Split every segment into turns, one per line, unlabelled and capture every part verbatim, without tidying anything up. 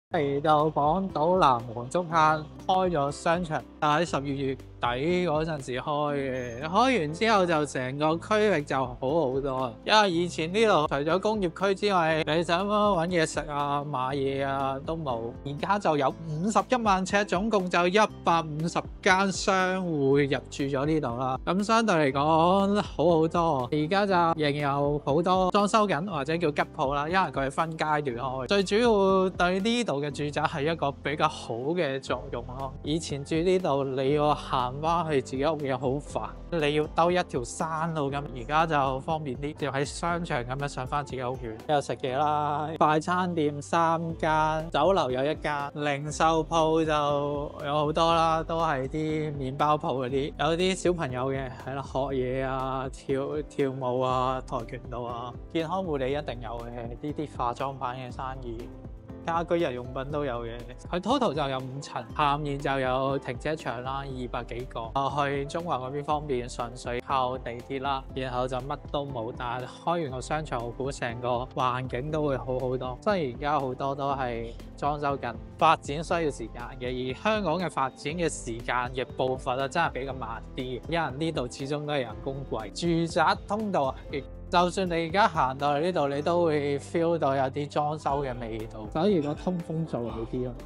嚟到港島南黃竹坑開咗商場，但喺十二月底嗰陣時開嘅，開完之後就成個區域就好好多。因為以前呢度除咗工業區之外，你想揾嘢食啊、買嘢啊都冇。而家就有五十一萬尺，總共就一百五十間商戶入駐咗呢度啦。咁相對嚟講好好多。而家就仍有好多裝修緊或者叫吉鋪啦，因為佢係分階段開。最主要對呢度嘅住宅係一個比較好嘅作用咯。以前住呢度你要行翻去自己屋企好煩，你要兜一條山路咁，而家就方便啲，就喺商場咁樣上翻自己屋苑。有食嘢啦，快餐店三間，酒樓有一間，零售鋪就有好多啦，都係啲麵包鋪嗰啲，有啲小朋友嘅係啦，學嘢啊、跳跳舞啊、跆拳道啊，健康護理一定有嘅，呢啲化妝品嘅生意。家居日用品都有嘅，佢 total 就有五層，下面就有停車場啦，二百幾個。去中環嗰邊方便，純粹靠地鐵啦，然後就乜都冇。但係開完個商場，我估成個環境都會好好多。雖然而家好多都係裝修緊，發展需要時間嘅，而香港嘅發展嘅時間嘅步伐啊，真係比較慢啲。因為呢度始終都係人工貴，住宅通道亦。就算你而家行到嚟呢度，你都會 feel 到有啲裝修嘅味道，所以個通風做好啲咯。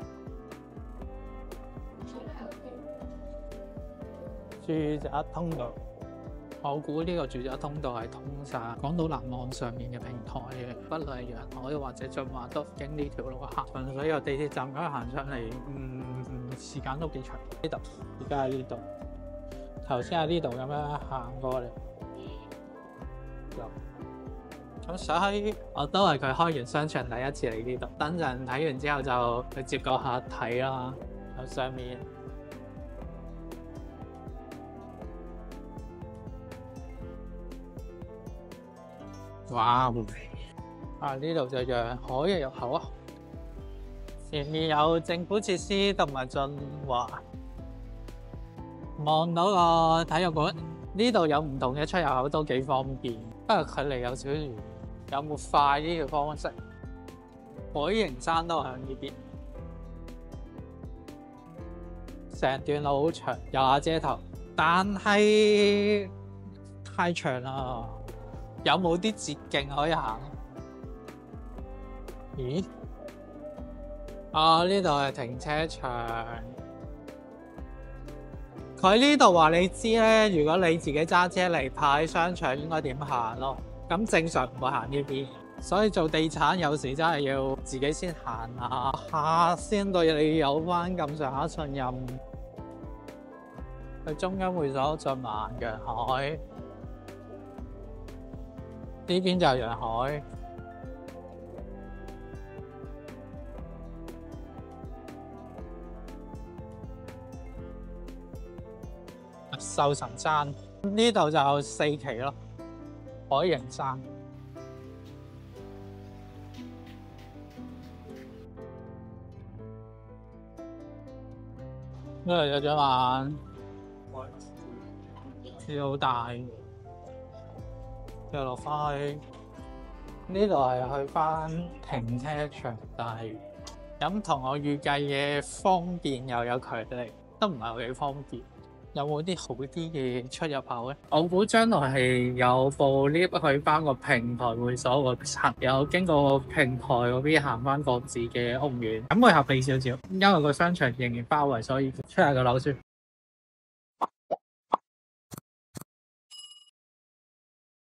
住宅通道，我估呢個住宅通道係通晒港島南網上面嘅平台嘅，不論係陽海或者進華都經呢條路行，純粹由地鐵站咁樣行上嚟，嗯，時間都幾長。呢度而家喺呢度，頭先喺呢度咁樣行過嚟。咁所以我都係佢開完商場第一次嚟呢度，等陣睇完之後就去接個客睇啦。喺上面，哇！啊呢度就陽海嘅入口啊，前面有政府設施同埋進華，望到個體育館。呢度有唔同嘅出入口都幾方便，不過距離有少少遠。有冇快啲嘅方式？海盈山都喺呢邊，成段路好長，有瓦遮頭，但係太長啦。有冇啲捷徑可以行？咦？啊，呢度係停車場。佢呢度話你知咧，如果你自己揸車嚟泊喺商場，應該點行咯？咁正常唔會行呢邊，所以做地產有時真係要自己先行下下，先對你有翻咁上下信任。去中央會所進華陽海，呢邊就係陽海。壽臣山呢度就四期咯，海盈山。呢度有隻眼，好大。又落翻去呢度係去翻停車場，但係咁同我預計嘅方便又有距離，都唔係幾方便。有冇啲好啲嘅出入口咧？我估將來係有部 lift 去翻個平台會所個層，有經過平台嗰邊行翻各自嘅屋苑，咁會合理少少。因為個商場仍然包圍，所以出下個樓先。